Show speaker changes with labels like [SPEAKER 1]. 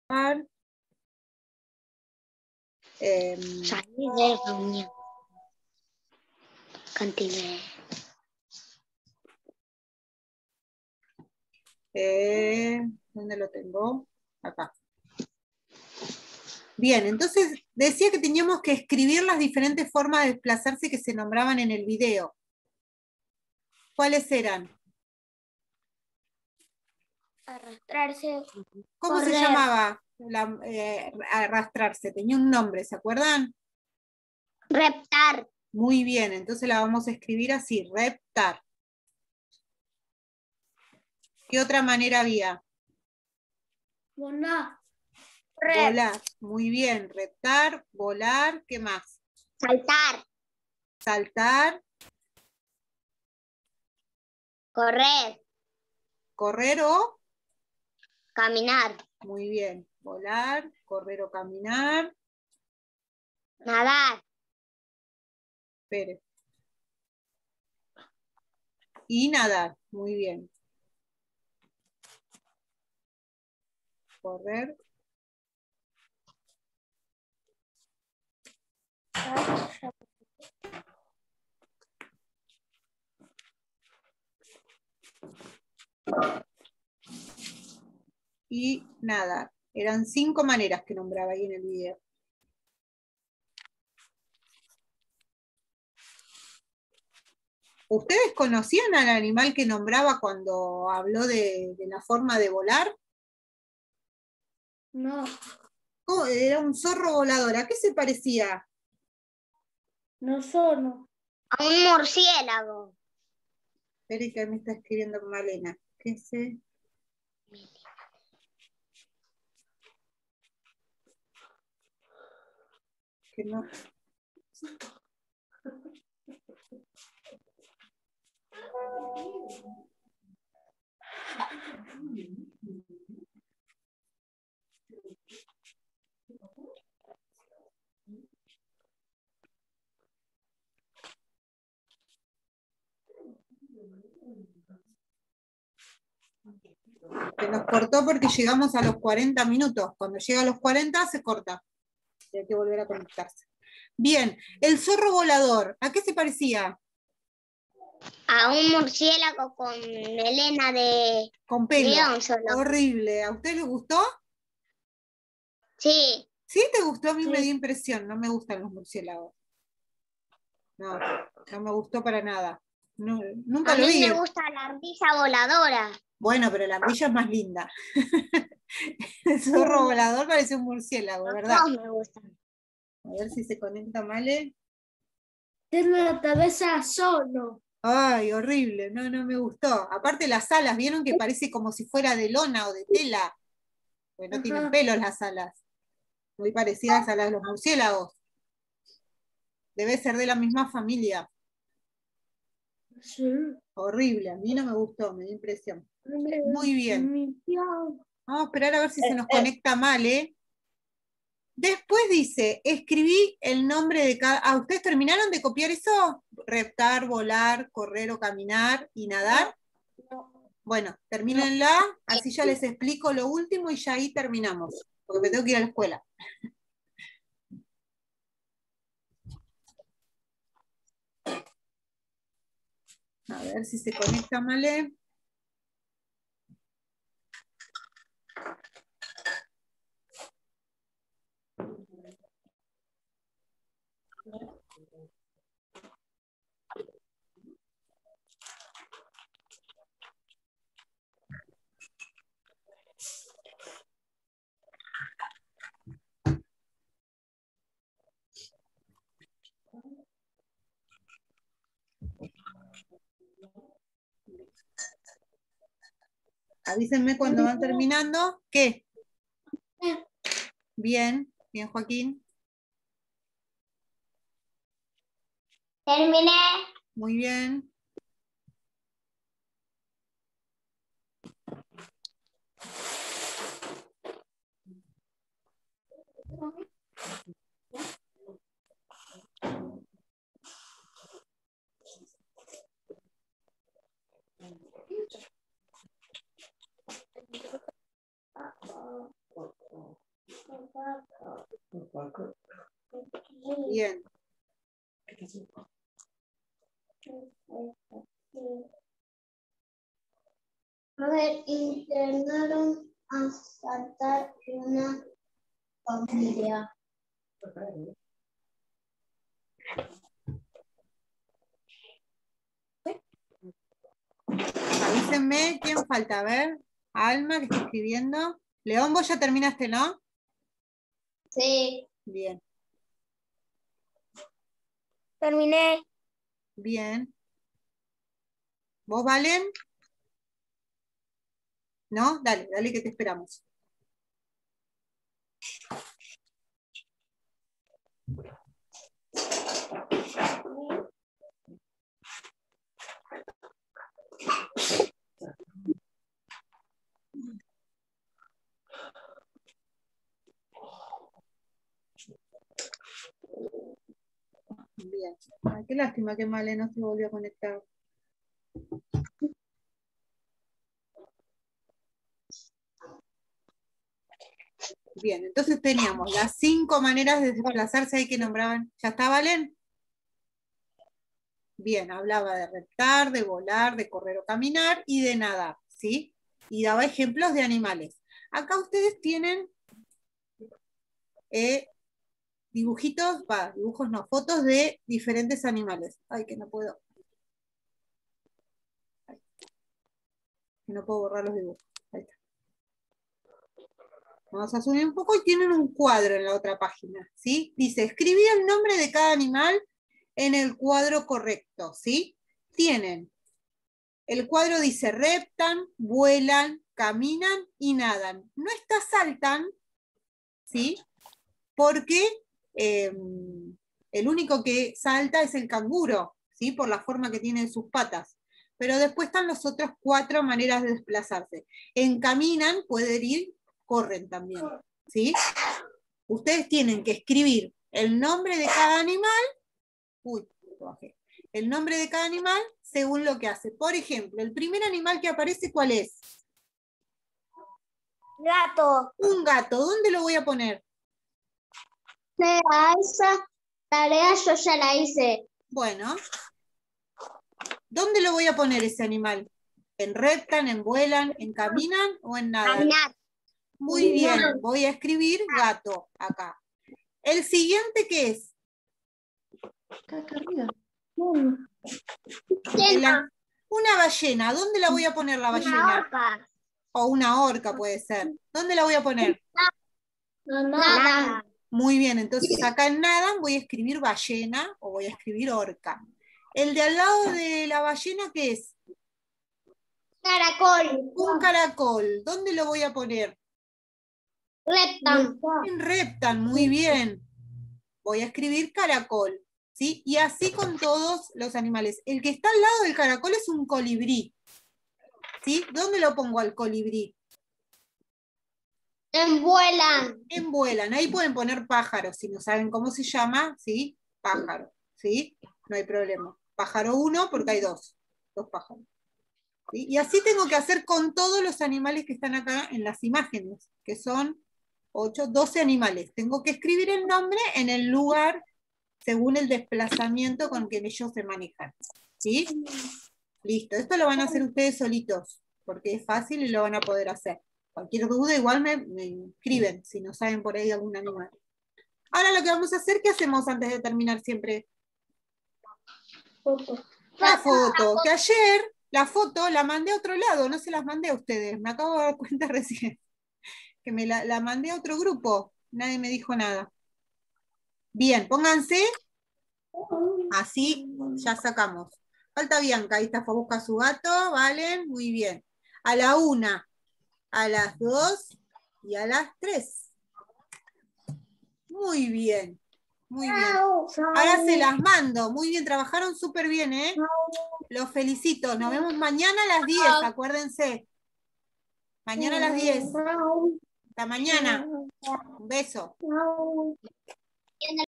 [SPEAKER 1] Salí de reunión. Continué.
[SPEAKER 2] ¿Dónde lo tengo? Acá. Bien, entonces decía que teníamos que escribir las diferentes formas de desplazarse que se nombraban en el video. ¿Cuáles eran?
[SPEAKER 1] Arrastrarse.
[SPEAKER 2] ¿Cómo
[SPEAKER 1] Correr.
[SPEAKER 2] se llamaba arrastrarse? Tenía un nombre, ¿se acuerdan?
[SPEAKER 1] Reptar.
[SPEAKER 2] Muy bien, entonces la vamos a escribir así, reptar. ¿Qué otra manera había?
[SPEAKER 1] Volar.
[SPEAKER 2] Volar. Muy bien, reptar, volar, ¿qué más?
[SPEAKER 1] Saltar.
[SPEAKER 2] Saltar.
[SPEAKER 1] Correr.
[SPEAKER 2] Correr o...
[SPEAKER 1] Caminar.
[SPEAKER 2] Muy bien, volar, correr o caminar.
[SPEAKER 1] Nadar.
[SPEAKER 2] Espere. Y nadar, muy bien. Correr. Y nadar. Eran 5 maneras que nombraba ahí en el video. ¿Ustedes conocían al animal que nombraba cuando habló de la forma de volar?
[SPEAKER 1] No.
[SPEAKER 2] Oh, era un zorro volador. ¿A qué se parecía?
[SPEAKER 1] No solo. A un murciélago.
[SPEAKER 2] Espere que me está escribiendo Malena. ¿Qué sé? Que no. Se nos cortó porque llegamos a los 40 minutos. Cuando llega a los 40 se corta. Y hay que volver a conectarse. Bien, el zorro volador, ¿a qué se parecía?
[SPEAKER 1] A un murciélago con melena de
[SPEAKER 2] Con pelo.
[SPEAKER 1] león solo.
[SPEAKER 2] Horrible. ¿A usted le gustó?
[SPEAKER 1] Sí.
[SPEAKER 2] ¿Sí te gustó? A mí
[SPEAKER 1] Sí.
[SPEAKER 2] me dio impresión. No me gustan los murciélagos. No, no me gustó para nada. No, nunca
[SPEAKER 1] A
[SPEAKER 2] lo
[SPEAKER 1] mí
[SPEAKER 2] vi.
[SPEAKER 1] me gusta la ardilla voladora.
[SPEAKER 2] Bueno, pero la ardilla es más linda. El zorro volador parece un murciélago,
[SPEAKER 1] Los
[SPEAKER 2] ¿verdad?
[SPEAKER 1] dos me gustan.
[SPEAKER 2] A ver si se conecta Male.
[SPEAKER 1] Tiene la cabeza solo.
[SPEAKER 2] Ay, horrible. No, no me gustó. Aparte las alas, ¿vieron que parece como si fuera de lona o de tela? Pues no tienen pelos las alas. Muy parecidas a las de los murciélagos. Debe ser de la misma familia.
[SPEAKER 1] Sí.
[SPEAKER 2] Horrible, a mí no me gustó, me dio impresión. Muy bien. Vamos a esperar a ver si se nos conecta Male. Después dice, escribí el nombre de cada... ¿Ah, ustedes terminaron de copiar eso? Reptar, volar, correr o caminar y nadar.
[SPEAKER 1] No.
[SPEAKER 2] Bueno, termínenla, así ya les explico lo último y ya ahí terminamos, porque me tengo que ir a la escuela. A ver si se conecta Male. Avísenme cuando van terminando. ¿Qué? Bien, bien Joaquín.
[SPEAKER 1] Terminé.
[SPEAKER 2] Muy bien. Bien.
[SPEAKER 1] A ver, intentaron asaltar una familia.
[SPEAKER 2] Avísenme, ¿quién falta? A ver, Alma, que está escribiendo. León, vos ya terminaste, ¿no?
[SPEAKER 1] Sí.
[SPEAKER 2] Bien.
[SPEAKER 1] Terminé.
[SPEAKER 2] Bien. ¿Vos, Valen? ¿No? Dale, dale que te esperamos. Bien. Ay, qué lástima que Male no se volvió a conectar. Bien, entonces teníamos las 5 maneras de desplazarse ahí que nombraban. ¿Ya está, Valen? Bien, hablaba de reptar, de volar, de correr o caminar y de nadar, ¿sí? Y daba ejemplos de animales. Acá ustedes tienen dibujitos, dibujos no, fotos de diferentes animales. Ay, que no puedo. Que no puedo borrar los dibujos. Ahí está. Vamos a subir un poco y tienen un cuadro en la otra página, ¿sí? Dice, escribí el nombre de cada animal en el cuadro correcto, ¿sí? Tienen, el cuadro dice reptan, vuelan, caminan y nadan. No está saltan, ¿sí? Porque el único que salta es el canguro, ¿sí? Por la forma que tiene en sus patas. Pero después están las otras 4 maneras de desplazarse. En caminan, pueden ir, corren también, ¿sí? Ustedes tienen que escribir el nombre de cada animal, el nombre de cada animal según lo que hace. Por ejemplo, el primer animal que aparece, ¿cuál es?
[SPEAKER 1] Gato.
[SPEAKER 2] Un gato. ¿Dónde lo voy a poner?
[SPEAKER 1] Esa tarea yo ya la hice.
[SPEAKER 2] Bueno. ¿Dónde lo voy a poner ese animal? ¿En reptan, en vuelan, en caminan o en nadan?
[SPEAKER 1] Caminar.
[SPEAKER 2] Muy bien, voy a escribir gato acá. ¿El siguiente qué es? Una ballena. ¿Dónde la voy a poner la ballena?
[SPEAKER 1] Una orca.
[SPEAKER 2] O una orca puede ser. ¿Dónde la voy a poner?
[SPEAKER 1] Nada.
[SPEAKER 2] Muy bien, entonces acá en nadan voy a escribir ballena o voy a escribir orca. ¿El de al lado de la ballena qué es?
[SPEAKER 1] Caracol.
[SPEAKER 2] Un caracol. ¿Dónde lo voy a poner?
[SPEAKER 1] Reptan.
[SPEAKER 2] En reptan, muy bien. Voy a escribir caracol, ¿sí? Y así con todos los animales. El que está al lado del caracol es un colibrí, ¿sí? ¿Dónde lo pongo al colibrí?
[SPEAKER 1] En vuelan.
[SPEAKER 2] En vuelan. Ahí pueden poner pájaros, si no saben cómo se llama, ¿sí? Pájaro, ¿sí? No hay problema. Pájaro 1 porque hay 2 pájaros. ¿Sí? Y así tengo que hacer con todos los animales que están acá en las imágenes, que son 12 animales. Tengo que escribir el nombre en el lugar según el desplazamiento con que ellos se manejan. ¿Sí? Listo. Esto lo van a hacer ustedes solitos, porque es fácil y lo van a poder hacer. Cualquier duda igual me escriben, si no saben por ahí algún animal. Ahora lo que vamos a hacer, ¿qué hacemos antes de terminar siempre? La foto, que ayer la foto la mandé a otro lado, no se las mandé a ustedes, me acabo de dar cuenta recién, que me la mandé a otro grupo, nadie me dijo nada. Bien, pónganse, así ya sacamos. Falta Bianca, ahí está, fue a buscar su gato, ¿vale? Muy bien. A la 1, a las 2 y a las 3. Muy bien, muy bien. Ahora se las mando, muy bien, trabajaron súper bien, ¿eh? Los felicito, nos vemos mañana a las 10, acuérdense. Mañana a las 10. Hasta mañana. Un beso.